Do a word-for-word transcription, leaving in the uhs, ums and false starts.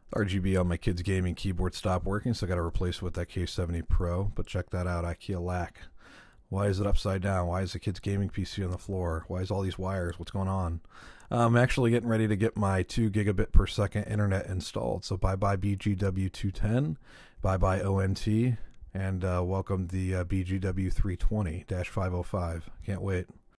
R G B on my kid's gaming keyboard stopped working, so I got to replace it with that K seventy Pro. But check that out, IKEA lack. Why is it upside down? Why is the kid's gaming P C on the floor? Why is all these wires? What's going on? I'm actually getting ready to get my two gigabit per second internet installed. So bye bye B G W two ten, bye bye O N T, and uh, welcome the uh, B G W three twenty dash five oh five. Can't wait.